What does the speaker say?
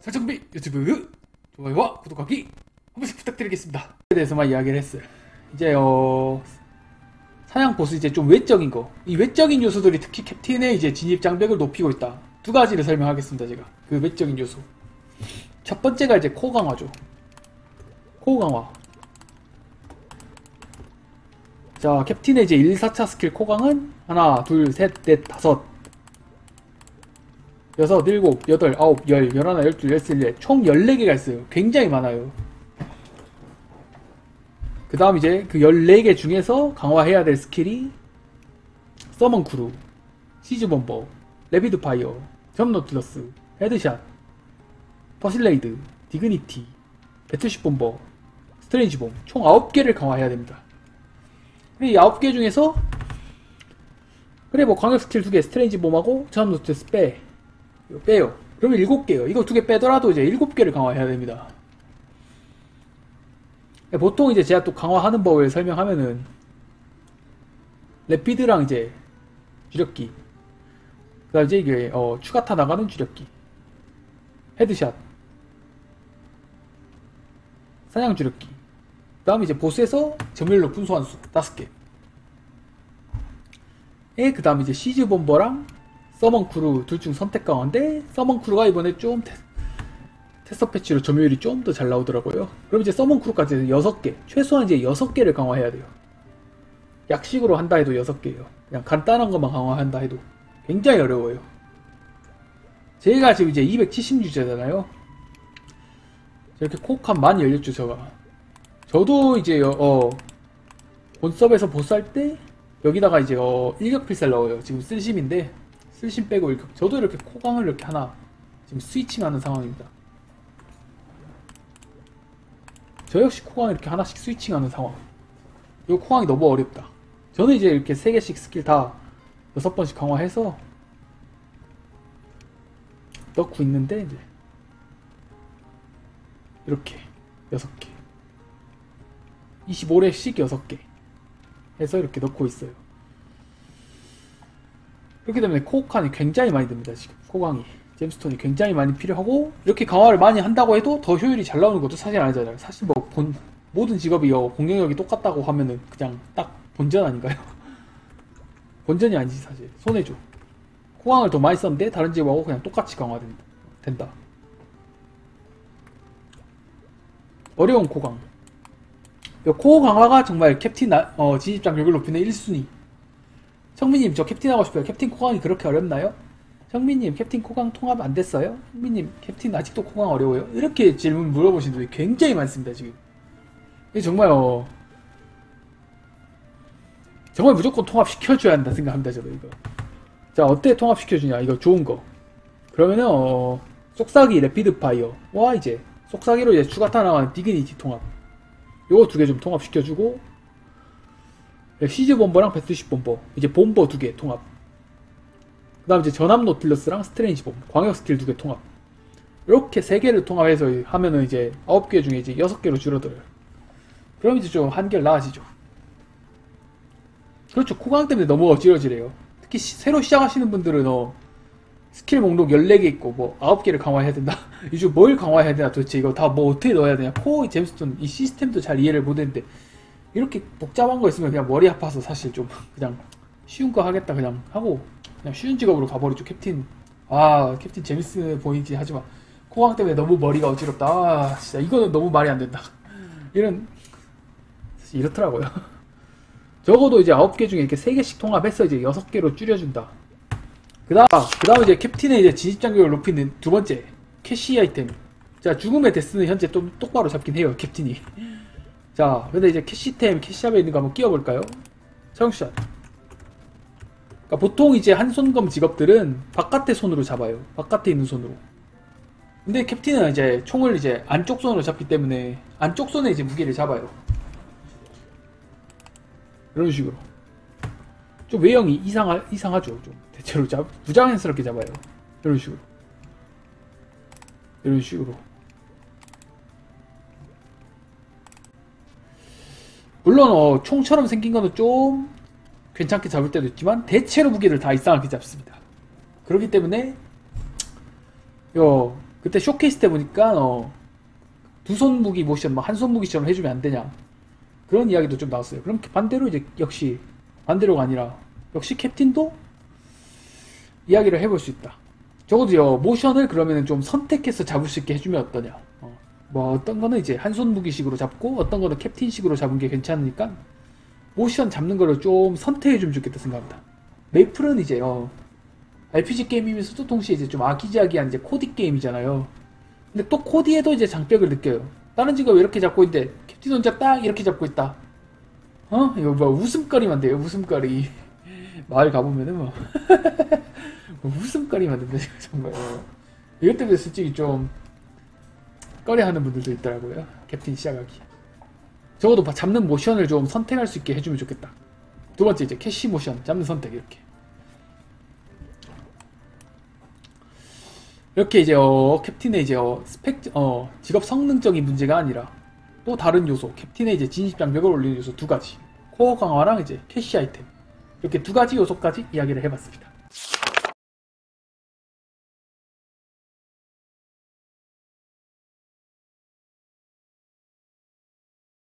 설정비 유튜브 좋아요와 구독하기 한 번씩 부탁드리겠습니다. 에 대해서만 이야기를 했어요. 이제 사냥 보스 이제 좀 외적인 거, 이 외적인 요소들이 특히 캡틴의 이제 진입 장벽을 높이고 있다. 두 가지를 설명하겠습니다. 제가 그 외적인 요소. 첫 번째가 이제 코어 강화죠. 코어 강화. 자, 캡틴의 이제 1, 4차 스킬 코강은 하나, 둘, 셋, 넷, 다섯, 여섯, 일곱, 여덟, 아홉, 열, 열하나, 열둘, 열셋, 열넷, 총 14개가 있어요. 굉장히 많아요. 그 다음 이제 그 14개 중에서 강화해야 될 스킬이 서먼 크루, 시즈 범버, 레피드 파이어, 점 노틸러스, 헤드샷, 퍼실레이드, 디그니티, 배틀쉽 범버, 스트레인지 bom총 9개를 강화해야 됩니다. 이 9개 중에서 그래 뭐 광역 스킬 2개 스트레인지 bom하고 점 노틸러스 빼요. 그러면 7개요. 이거 2개 빼더라도 이제 7개를 강화해야 됩니다. 보통 이제 제가 또 강화하는 법을 설명하면은 레피드랑 이제 주력기, 그 다음 이제 이게 추가타 나가는 주력기, 헤드샷, 사냥 주력기, 그 다음 이제 보스에서 점유율 높은 소환수 5개, 그 다음 이제 시즈 범버랑 서먼 크루 둘 중 선택 강화인데 서먼 크루가 이번에 좀 테스터 패치로 점유율이 좀 더 잘 나오더라고요. 그럼 이제 서먼 크루까지 6개, 최소한 이제 6개를 강화해야 돼요. 약식으로 한다 해도 6개예요. 그냥 간단한 것만 강화한다 해도 굉장히 어려워요. 제가 지금 이제 270유저잖아요. 이렇게 코어칸 많이 열렸죠, 제가. 저도 이제 본섭에서 보스할 때 여기다가 이제 일격 필살 넣어요. 지금 쓸심인데 쓸심 빼고 일격. 저도 이렇게 코강을 이렇게 하나 지금 스위칭하는 상황입니다. 저 역시 코강 이렇게 하나씩 스위칭하는 상황. 이 코강이 너무 어렵다. 저는 이제 이렇게 3개씩 스킬 다 6번씩 강화해서 넣고 있는데 이제 이렇게 6개 25렙씩 6개 해서 이렇게 넣고 있어요. 그렇기 때문에 코어칸이 굉장히 많이 듭니다. 지금 코강이 잼스톤이 굉장히 많이 필요하고, 이렇게 강화를 많이 한다고 해도 더 효율이 잘 나오는 것도 사실 아니잖아요. 사실 뭐 모든 직업이 공격력이 똑같다고 하면은 그냥 딱 본전 아닌가요? 본전이 아니지 사실. 손해죠. 코강을 더 많이 썼는데 다른 직업하고 그냥 똑같이 강화된다. 어려운 코강. 코어 강화가 정말 캡틴 진입 장벽을 높이는 1순위. 성민님, 저 캡틴 하고 싶어요. 캡틴 코강이 그렇게 어렵나요? 성민님, 캡틴 코강 통합 안 됐어요? 성민님, 캡틴 아직도 코강 어려워요? 이렇게 질문 물어보시는 분이 굉장히 많습니다, 지금. 이게 정말, 정말 무조건 통합시켜줘야 한다 생각합니다, 저도 이거. 자, 어때 통합시켜주냐? 이거 좋은 거. 그러면은, 속삭이, 레피드 파이어. 와, 이제, 속삭이로 이제 추가타 나가는 디그니티 통합. 요거 2개 좀 통합시켜주고, 시즈 범버랑 배틀쉽 범버, 이제 범버 2개 통합. 그 다음 이제 전함 노틸러스랑 스트레인지 범, 광역 스킬 2개 통합. 이렇게 3개를 통합해서 하면은 이제 9개 중에 이제 6개로 줄어들어요. 그럼 이제 좀 한결 나아지죠. 그렇죠. 코강 때문에 너무 어지러지래요. 특히 새로 시작하시는 분들은 스킬 목록 14개 있고 뭐 9개를 강화해야 된다. 요즘 뭘 강화해야 되나 도대체, 이거 다 뭐 어떻게 넣어야 되냐. 코어 잼스톤 이 시스템도 잘 이해를 못했는데 이렇게 복잡한 거 있으면 그냥 머리 아파서 사실 좀 그냥 쉬운 거 하겠다 그냥 하고 그냥 쉬운 직업으로 가버리죠. 캡틴 캡틴 재밌어 보이지 하지만 코강 때문에 너무 머리가 어지럽다. 진짜 이거는 너무 말이 안 된다. 사실 이렇더라고요. 적어도 이제 9개 중에 이렇게 3개씩 통합해서 이제 6개로 줄여준다. 그 다음 이제 캡틴의 이제 진입장벽을 높이는 두 번째 캐시 아이템. 자, 죽음의 데스는 현재 좀 똑바로 잡긴 해요, 캡틴이. 자, 근데 이제 캐시템, 캐시샵에 있는 거 한번 끼워볼까요? 사용샷. 그러니까 보통 이제 한손검 직업들은 바깥의 손으로 잡아요. 바깥에 있는 손으로. 근데 캡틴은 이제 총을 이제 안쪽 손으로 잡기 때문에 안쪽 손에 이제 무게를 잡아요. 이런 식으로. 좀 외형이 이상하죠. 좀 대체로 부자연스럽게 잡아요. 이런 식으로. 이런 식으로. 물론 총처럼 생긴 거는 좀 괜찮게 잡을 때도 있지만 대체로 무게를 다 이상하게 잡습니다. 그렇기 때문에 그때 쇼케이스 때 보니까 두 손 무기 모션 뭐 한 손 무기처럼 해주면 안 되냐 그런 이야기도 좀 나왔어요. 그럼 반대로 이제 역시 반대로가 아니라 역시 캡틴도 이야기를 해볼 수 있다. 적어도요 모션을 그러면은 좀 선택해서 잡을 수 있게 해주면 어떠냐. 뭐 어떤 거는 이제 한 손 무기식으로 잡고 어떤 거는 캡틴식으로 잡은 게 괜찮으니까 모션 잡는 거를 좀 선택해주면 좋겠다 생각합니다. 메이플은 이제 RPG 게임이면서도 동시에 이제 좀 아기자기한 이제 코디 게임이잖아요. 근데 또 코디에도 이제 장벽을 느껴요. 다른 직업 이렇게 잡고 있는데 캡틴 혼자 딱 이렇게 잡고 있다. 이거 뭐 웃음거리만 돼요. 웃음거리. 마을 가보면은 뭐 웃음거리만 된다 정말. 이것 때문에 솔직히 좀 꺼려하는 분들도 있더라고요. 캡틴 시작하기. 적어도 잡는 모션을 좀 선택할 수 있게 해주면 좋겠다. 두 번째 이제 캐시 모션 잡는 선택 이렇게 이제 캡틴의 이제 직업 성능적인 문제가 아니라 또 다른 요소 캡틴의 이제 진입 장벽을 올리는 요소 두 가지 코어 강화랑 이제 캐시 아이템 이렇게 두 가지 요소까지 이야기를 해봤습니다.